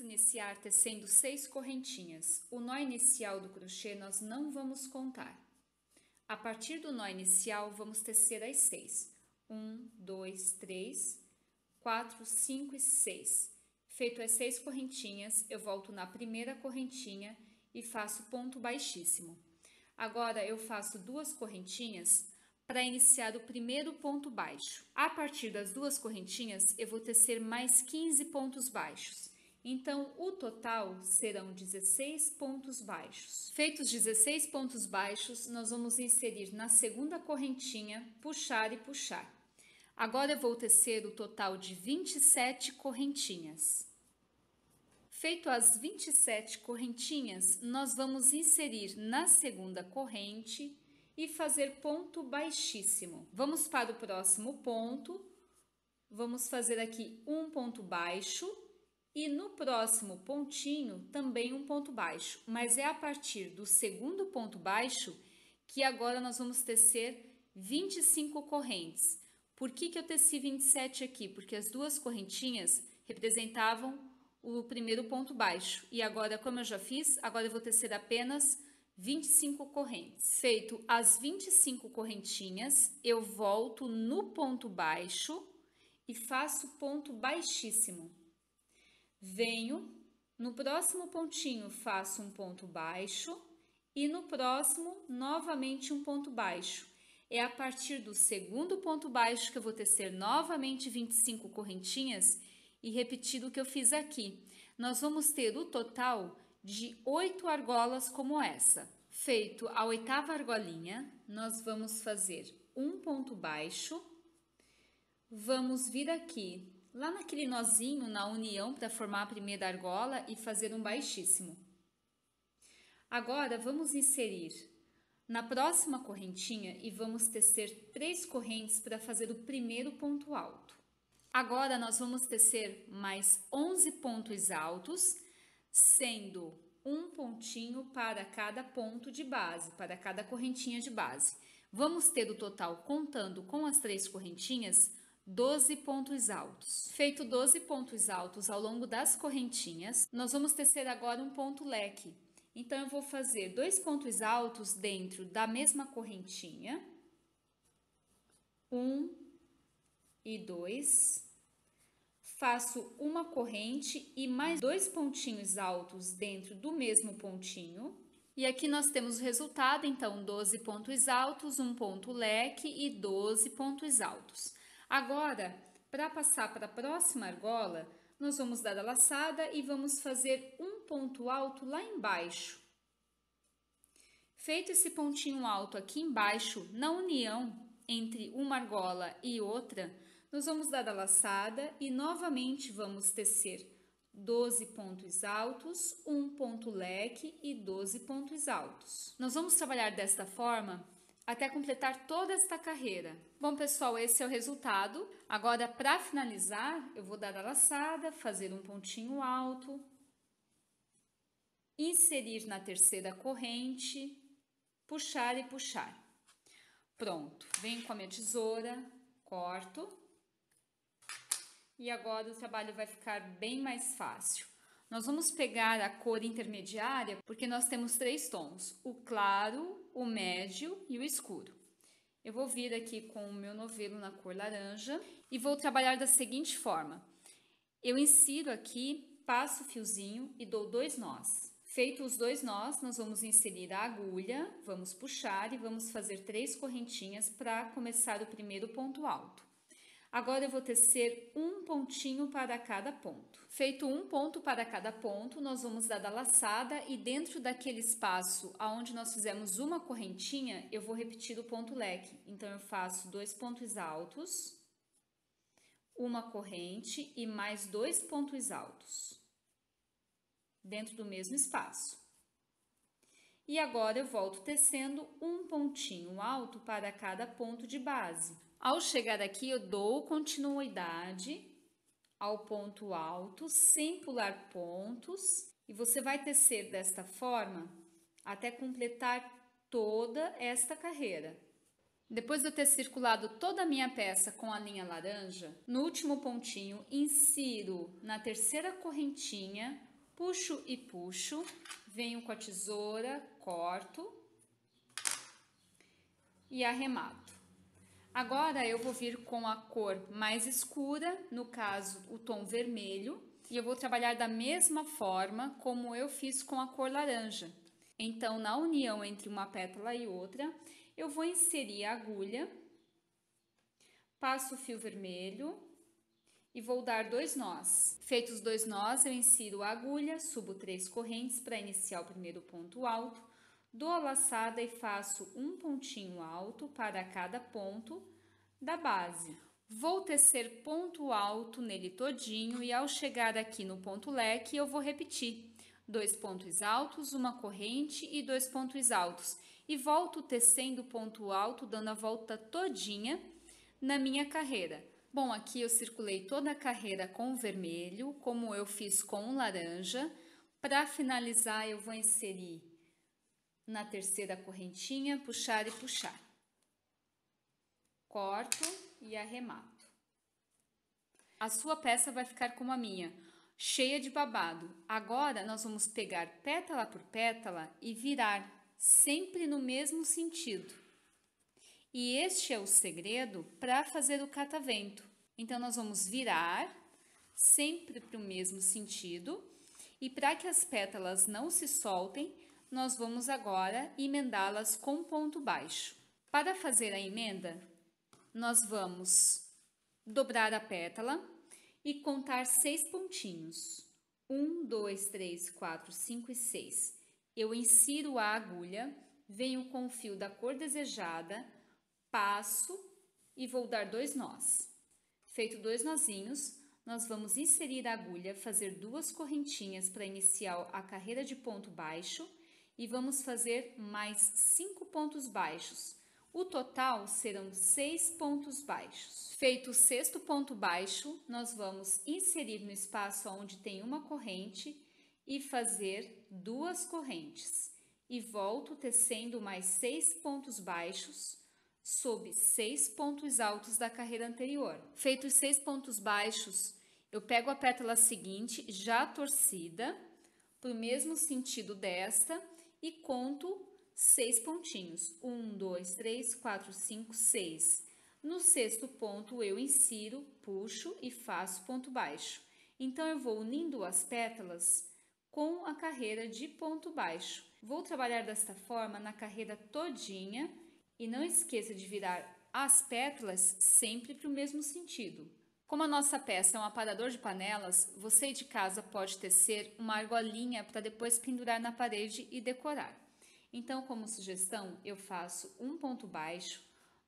iniciar tecendo 6 correntinhas. O nó inicial do crochê nós não vamos contar. A partir do nó inicial, vamos tecer as 6. 1, 2, 3, 4, 5 e 6. Feito as 6 correntinhas, eu volto na primeira correntinha e faço ponto baixíssimo. Agora, eu faço 2 correntinhas para iniciar o primeiro ponto baixo. A partir das 2 correntinhas, eu vou tecer mais 15 pontos baixos. Então, o total serão 16 pontos baixos. Feitos 16 pontos baixos, nós vamos inserir na segunda correntinha, puxar e puxar. Agora, eu vou tecer o total de 27 correntinhas. Feito as 27 correntinhas, nós vamos inserir na segunda corrente e fazer ponto baixíssimo. Vamos para o próximo ponto, vamos fazer aqui um ponto baixo e no próximo pontinho também um ponto baixo, mas é a partir do segundo ponto baixo que agora nós vamos tecer 25 correntes. Por que eu teci 27 aqui? Porque as 2 correntinhas representavam o primeiro ponto baixo e agora, como eu já fiz, agora eu vou tecer apenas 25 correntes. Feito as 25 correntinhas, eu volto no ponto baixo e faço ponto baixíssimo. Venho, no próximo pontinho faço um ponto baixo e no próximo novamente um ponto baixo. É a partir do segundo ponto baixo que eu vou tecer novamente 25 correntinhas e repetir o que eu fiz aqui. Nós vamos ter o total de 8 argolas como essa. Feito a 8ª argolinha, nós vamos fazer um ponto baixo, vamos vir aqui, lá naquele nozinho, na união, para formar a primeira argola e fazer um baixíssimo. Agora, vamos inserir na próxima correntinha e vamos tecer 3 correntes para fazer o primeiro ponto alto. Agora, nós vamos tecer mais 11 pontos altos, sendo um pontinho para cada ponto de base, para cada correntinha de base. Vamos ter o total, contando com as 3 correntinhas, 12 pontos altos. Feito 12 pontos altos ao longo das correntinhas, nós vamos tecer agora um ponto leque. Então, eu vou fazer 2 pontos altos dentro da mesma correntinha. 1 e 2. Faço uma corrente e mais 2 pontinhos altos dentro do mesmo pontinho. E aqui nós temos o resultado, então, 12 pontos altos, um ponto leque e 12 pontos altos. Agora, para passar para a próxima argola, nós vamos dar a laçada e vamos fazer um ponto alto lá embaixo. Feito esse pontinho alto aqui embaixo, na união entre uma argola e outra, nós vamos dar a laçada e novamente vamos tecer 12 pontos altos, um ponto leque e 12 pontos altos. Nós vamos trabalhar desta forma até completar toda esta carreira. Bom, pessoal, esse é o resultado. Agora, para finalizar, eu vou dar a laçada, fazer um pontinho alto, inserir na terceira corrente, puxar e puxar. Pronto, venho com a minha tesoura, corto. E agora o trabalho vai ficar bem mais fácil. Nós vamos pegar a cor intermediária, porque nós temos 3 tons, o claro, o médio e o escuro. Eu vou vir aqui com o meu novelo na cor laranja e vou trabalhar da seguinte forma. Eu insiro aqui, passo o fiozinho e dou 2 nós. Feito os 2 nós, nós vamos inserir a agulha, vamos puxar e vamos fazer 3 correntinhas para começar o primeiro ponto alto. Agora, eu vou tecer um pontinho para cada ponto. Feito um ponto para cada ponto, nós vamos dar a laçada e dentro daquele espaço onde nós fizemos uma correntinha, eu vou repetir o ponto leque. Então, eu faço 2 pontos altos, uma corrente e mais 2 pontos altos, dentro do mesmo espaço. E agora, eu volto tecendo um pontinho alto para cada ponto de base. Ao chegar aqui, eu dou continuidade ao ponto alto, sem pular pontos, e você vai tecer desta forma até completar toda esta carreira. Depois de eu ter circulado toda a minha peça com a linha laranja, no último pontinho, insiro na terceira correntinha Puxo e puxo, venho com a tesoura, corto e arremato. Agora eu vou vir com a cor mais escura, no caso o tom vermelho, e eu vou trabalhar da mesma forma como eu fiz com a cor laranja. Então, na união entre uma pétala e outra, eu vou inserir a agulha, passo o fio vermelho e vou dar 2 nós. Feitos os 2 nós, eu insiro a agulha, subo 3 correntes para iniciar o primeiro ponto alto, dou a laçada e faço um pontinho alto para cada ponto da base. Vou tecer ponto alto nele todinho e ao chegar aqui no ponto leque, eu vou repetir 2 pontos altos, uma corrente e 2 pontos altos. E volto tecendo ponto alto, dando a volta todinha na minha carreira. Bom, aqui eu circulei toda a carreira com o vermelho, como eu fiz com o laranja. Para finalizar, eu vou inserir na terceira correntinha, puxar e puxar. Corto e arremato. A sua peça vai ficar como a minha, cheia de babado. Agora, nós vamos pegar pétala por pétala e virar, sempre no mesmo sentido. E este é o segredo para fazer o catavento. Então, nós vamos virar sempre para o mesmo sentido. E para que as pétalas não se soltem, nós vamos agora emendá-las com ponto baixo. Para fazer a emenda, nós vamos dobrar a pétala e contar 6 pontinhos. 1, 2, 3, 4, 5 e 6. Eu insiro a agulha, venho com o fio da cor desejada, passo e vou dar 2 nós. Feito 2 nozinhos, nós vamos inserir a agulha, fazer 2 correntinhas para iniciar a carreira de ponto baixo e vamos fazer mais 5 pontos baixos. O total serão 6 pontos baixos. Feito o 6º ponto baixo, nós vamos inserir no espaço onde tem uma corrente e fazer 2 correntes. E volto tecendo mais 6 pontos baixos sob 6 pontos altos da carreira anterior. Feitos os 6 pontos baixos, eu pego a pétala seguinte, já torcida, para o mesmo sentido desta, e conto 6 pontinhos. 1, 2, 3, 4, 5, 6. No 6º ponto, eu insiro, puxo e faço ponto baixo. Então, eu vou unindo as pétalas com a carreira de ponto baixo. Vou trabalhar desta forma na carreira todinha e não esqueça de virar as pétalas sempre para o mesmo sentido. Como a nossa peça é um aparador de panelas, você de casa pode tecer uma argolinha para depois pendurar na parede e decorar. Então, como sugestão, eu faço um ponto baixo,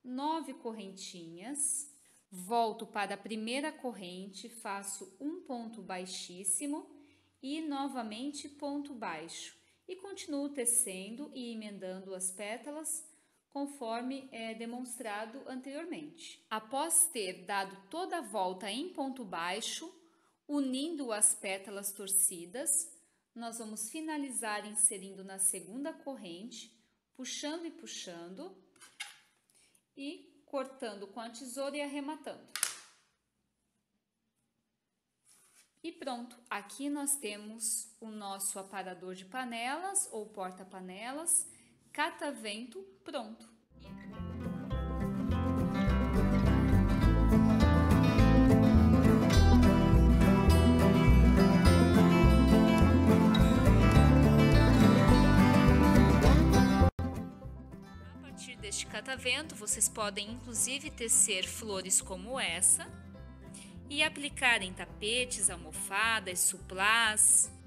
9 correntinhas, volto para a primeira corrente, faço um ponto baixíssimo e novamente ponto baixo. E continuo tecendo e emendando as pétalas conforme é demonstrado anteriormente. Após ter dado toda a volta em ponto baixo, unindo as pétalas torcidas, nós vamos finalizar inserindo na segunda corrente, puxando e puxando e cortando com a tesoura e arrematando. E pronto, aqui nós temos o nosso aparador de panelas ou porta-panelas, catavento pronto. A partir deste catavento, vocês podem inclusive tecer flores como essa e aplicar em tapetes, almofadas, suplás.